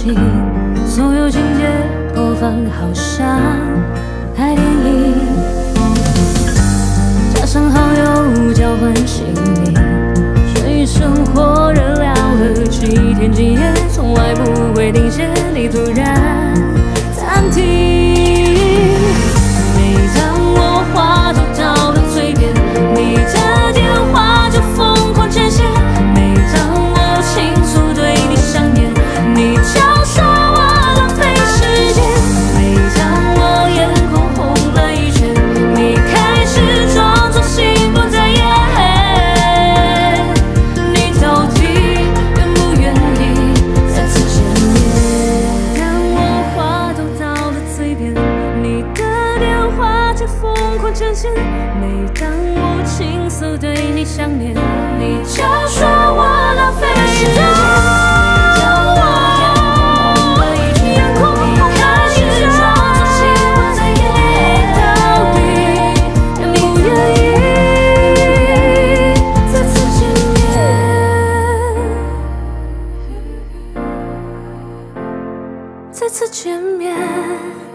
情，所有情节播放好像拍电影，加上好友交换姓名，所以生活热聊了几天几夜，从来不会停歇，你突然暂停。每当我话都到了嘴边，你的电话就疯狂牵线。每当我倾诉对你想念，你就说我浪费时间。每当我眼眶红了一圈，你开始装作心不在焉。你到底愿不愿意再次见面？当我话都到了嘴边，你的电话却疯狂牵线。每当我倾诉对你想念，你就说我浪费时间。再次见面。